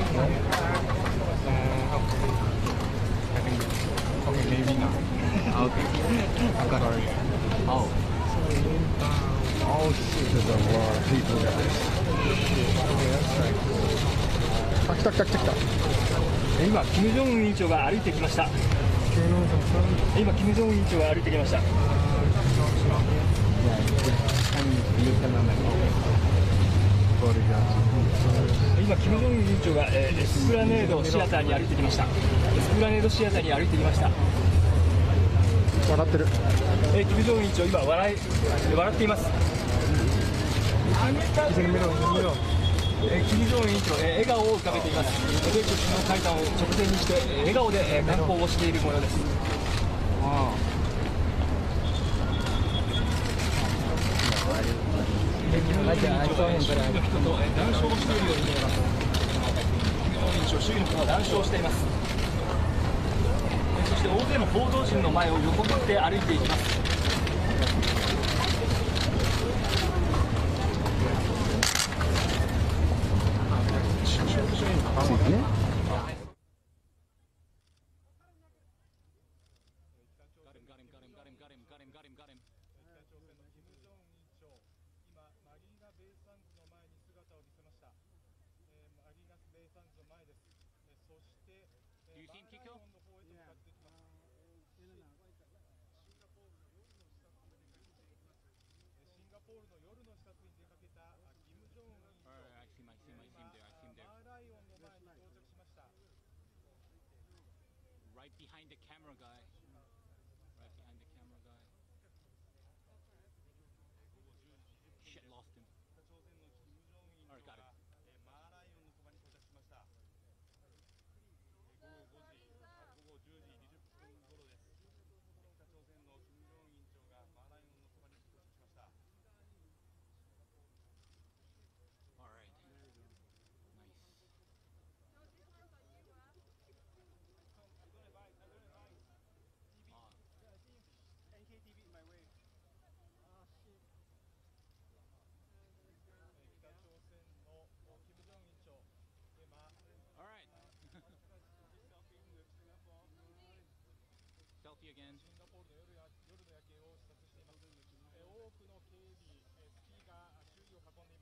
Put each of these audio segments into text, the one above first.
Okay, maybe not. Okay. I've got already. Oh. Oh shit. There's a lot of people, guys. Okay, that's right. あ、来た来た来た来た。 今、キム・ジョンウン委員長が歩いてきました。今、キム・ジョンウン委員長が歩いてきました。今、キム・ジョンウン委員長がエスプラネードシアターに歩いてきました。エスプラネードシアターに歩いてきました。 笑ってる。 キム・ジョンウン委員長、今笑っています。キム・ジョンウン委員長、笑顔を浮かべています。米中首脳会談を直前にして、笑顔で観光をしている模様です。周囲の人と談笑しているように見えます。周囲の人は談笑しています。そして大勢の報道陣の前を横切って歩いていきます。Right behind the camera guy. Right behind the camera guy. Shit, lost him. Alright, got it. Selfie again. シンガポールの夜の夜夜景を視察しています。多くの警備、スキーが周囲を囲んでいます。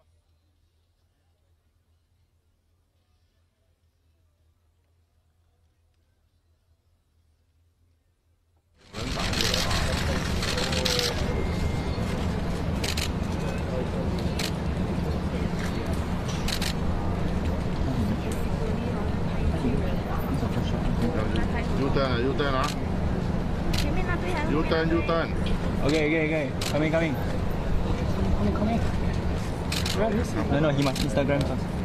U-turn, huh? U-turn, U-turn. Okay. Coming. Coming. No, he must Instagram first.